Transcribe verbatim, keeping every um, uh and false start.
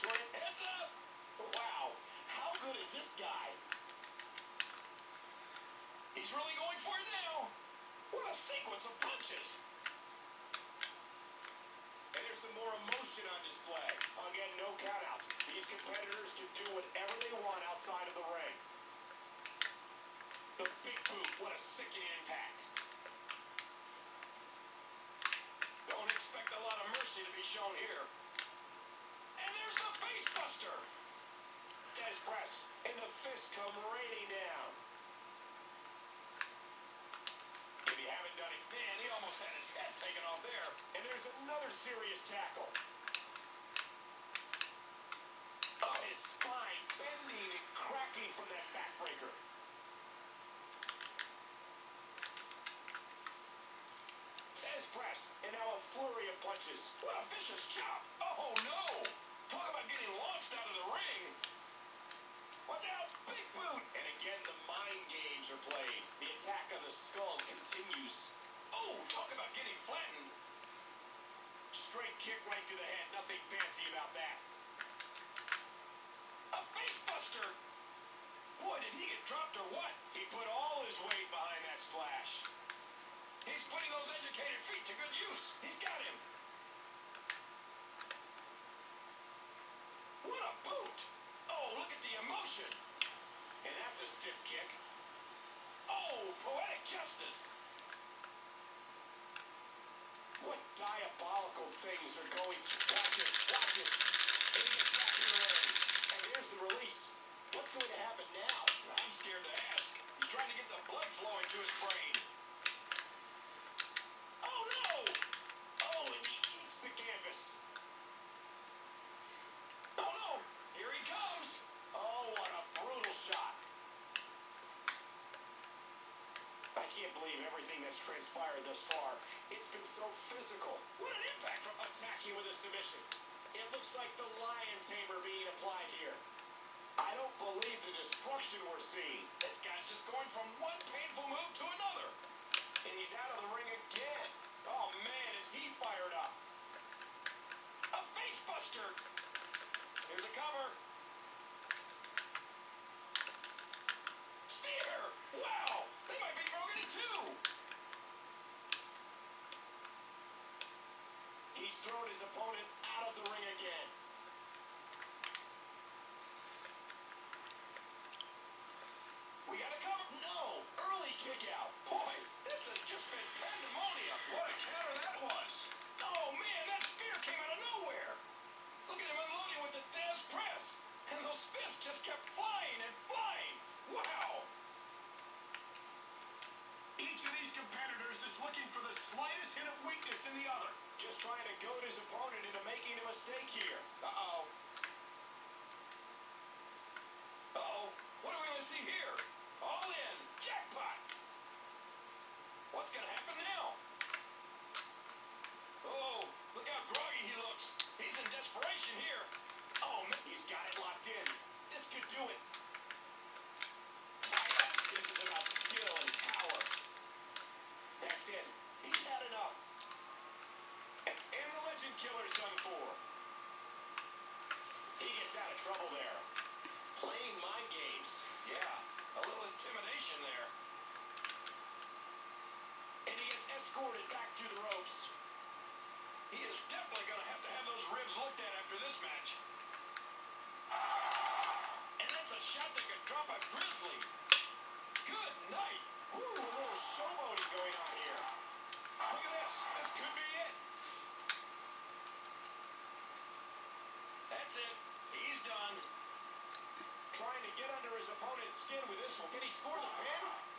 swing. Heads up! Wow, how good is this guy? He's really going for it now. What a sequence of punches. And there's some more emotion on display. Again, no countouts. These competitors can do whatever they want outside of the ring. The big boot, what a sickening impact. Don't expect a lot of mercy to be shown here. And there's the face buster. Des press, and the fists come raining down. If you haven't done it, man, he almost had his head taken off there. And there's another serious tackle. Oh, his spine bending and cracking from that backbreaker. Des press, and now a flurry of punches. What a vicious chop. Oh, no. Talk about getting launched out of the ring. Watch out, big boot. And again, the mind games are played. The attack on the skull continues. Oh, talk about getting flattened. Straight kick right to the head. Nothing fancy about that. A face buster. Boy, did he get dropped or what? He put all his weight behind that splash. He's putting those educated feet to good use. He's got him. What a boot. Oh, look at the emotion. And that's a stiff kick. Oh, poetic justice. What diabolical things are going through. Watch it, watch it. And he gets back in the ring. And here's the release. What's going to happen now? I'm scared to ask. He's trying to get the blood flowing to his brain. Oh, no! Oh, and he eats the canvas. Oh, no! Here he comes! Oh, what a brutal shot. I can't believe everything that's transpired thus far. It's been so physical. What an impact from attacking with a submission. It looks like the lion tamer being applied here. I don't believe the destruction we're seeing. This guy's just going from one painful move to another. And he's out of the ring again. Oh, man, is he fired up. A face buster. Here's a cover. Spear. Wow, they might be broken in two. He's thrown his opponent out of the ring again. We got a cover. No, early kick out. Boy, this has just been pandemonium. What a counter that was. Oh, man, that spear came out of nowhere. Look at him unloading with the Des press. And those fists just kept flying and flying. Wow. Each of these competitors is looking for the slightest hint of weakness in the other. Just trying to goad his opponent into making a mistake here. Uh-oh. Uh-oh. What are we going to see here? All in. Jackpot. What's going to happen now? Oh, look how groggy he looks. He's in desperation here. Oh, man, he's got it locked in. This could do it. This is about skill and power. That's it. He's had enough. And, and the legend killer's done for. He gets out of trouble there. Playing mind games. Yeah, a little intimidation there. And he gets escorted back through the ropes. He is definitely going to have to have those ribs looked at after this match. And that's a shot that could drop a grizzly. Good night. Ooh, a little showboating going on here. Look at this. This could be it. That's it. He's done. Trying to get under his opponent's skin with this one. Can he score the pin?